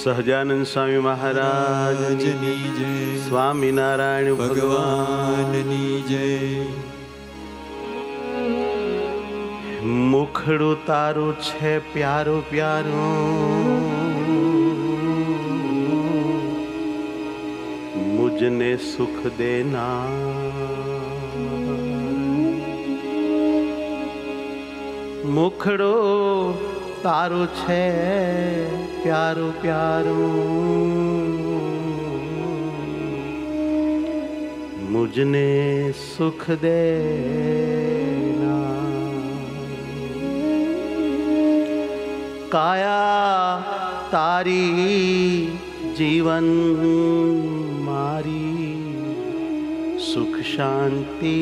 સહજાનંદ સ્વામી મહારાજની જય, સ્વામિનારાયણ ભગવાનની જય. મુખડું તારું છે પ્યારું પ્યારું, મુજને સુખ દેના. મુખડું તારું છે પ્યારું પ્યારું, મુજને સુખ દેના. કાયા તારી જીવન મારી, સુખ શાંતિ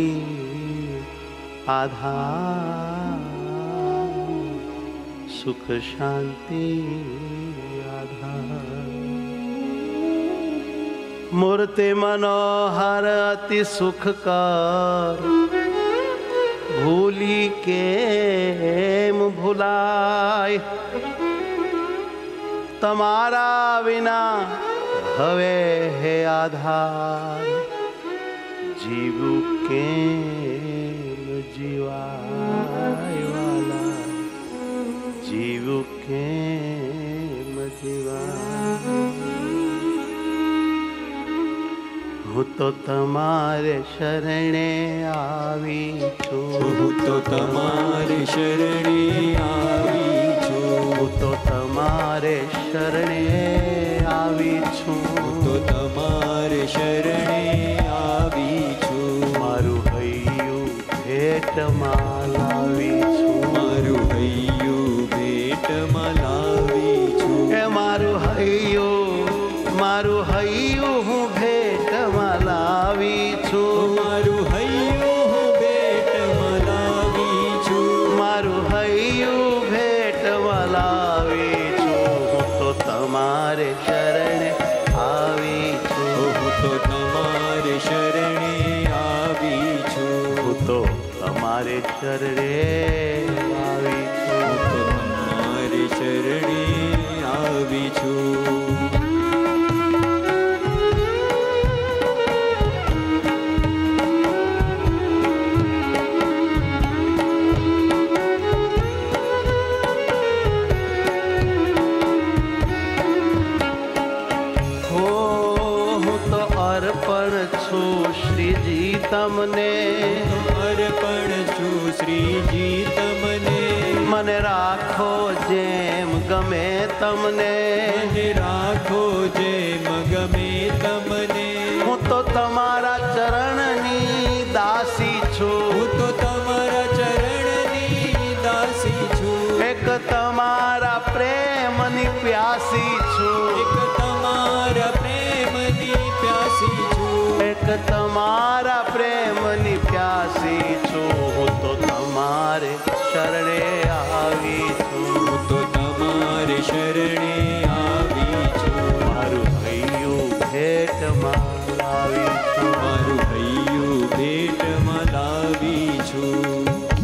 આધાર, સુખ શાંતિ આધાર. મૂર્તિ મનોહર અતિ સુખકર, ભૂલી કેમ ભૂલાય. તમારા વિના હવે હે આધાર, જીવું કેમ જીવાય વાલા, જીવું કેમ જીવાય. હું તો તમારે શરણે આવી છું, હું તો તમારે શરણે આવી છું, હું તો તમારે શરણે આવી છું, હું તો તમારે શરણે આવી છું. મારું હૈયું ભેટમાં લાવી છું, મારું હૈયું ભેટમાં લાવી છું. એ મારું હૈયું હું ભેટમાં લાવી છું, મારું હૈયું હું ભેટમાં લાવી છું, મારું હૈયું ભેટમાં લાવી છું. હું તો તમારે શરણે આવી છું, હું તો તમારે શરણે આવી છું, હું તો તમારે શરણે આવી છું, હું તો તમારે શરણે આવી છું. શ્રીજી તમને અર્પણ છું, શ્રીજી તમને. મને રાખો જેમ ગમે તમને, મને રાખો જેમ ગમે તમને. હું તો તમારા ચરણની દાસી છું, હું તો તમારા ચરણની દાસી છું. એક તમારા પ્રેમની પ્યાસી છું, એક તમારા પ્રેમની પ્યાસી છું, એક તમારા પ્રેમની પ્યાસી છું. હું તો તમારે શરણે આવી છું, હું તો તમારે શરણે આવી છું. મારું હૈયું ભેટમાં લાવી છું, મારું હૈયું ભેટમાં લાવી છું.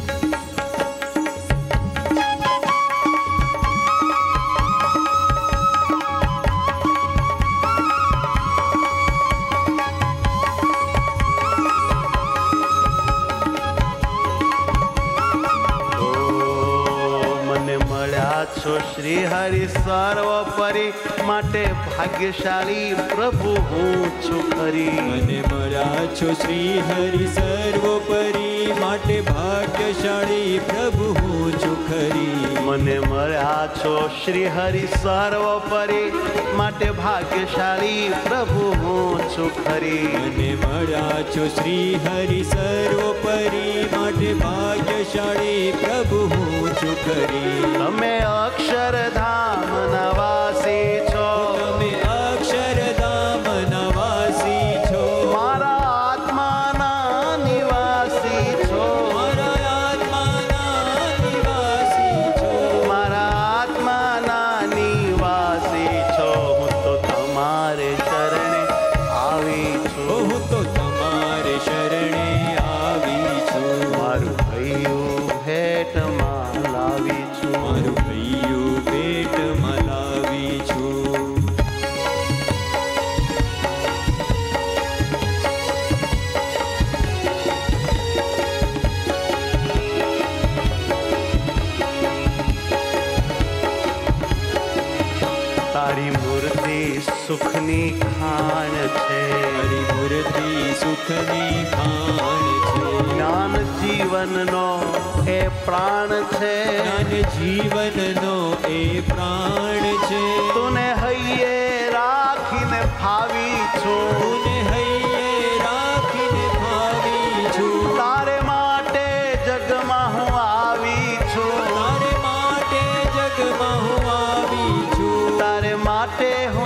છો શ્રી હરિ સર્વોપરી, માટે ભાગ્યશાળી પ્રભુ હું છું ખરી. મને મળ્યા છો શ્રી હરિ સર્વોપરી, માટે ભાગ્યશાળી પ્રભુ હું છું ખરી. મને મળ્યા છો શ્રી હરિ સર્વોપરી, માટે ભાગ્યશાળી પ્રભુ હું છું ખરી. મને મળ્યા છો શ્રી હરિ સર્વોપરી, માટે ભાગ્યશાળી પ્રભુ હું છું ખરી. તમે અક્ષરધામ નવાસી છો, તમે અક્ષરધામ નવાસી છો. મારા આત્માના નિવાસી છો, મારા આત્માના નિવાસી છો, મારા આત્માના નિવાસી છો. હું તો તમારે શરણે આવી છું, હું તો તમારે શરણે આવી છું. મારું હૈયું ભેટમાં લાવી છું, મારું હૈયું ભેટમાં લાવી તારી મૂર્તિ સુખની ખાણ છે, તારી મૂર્તિ સુખની ખાણ છે, જ્ઞાન જીવનનો એ પ્રાણ છે, જ્ઞાન જીવનનો એ પ્રાણ છે, તુને હૈયે રાખીને ભાવી છું, તુને હૈયે રાખીને ભાવી છું, તારે માટે જગમાં હું આવી છું, તારે માટે જગમાં હું આવી છું, તારે માટે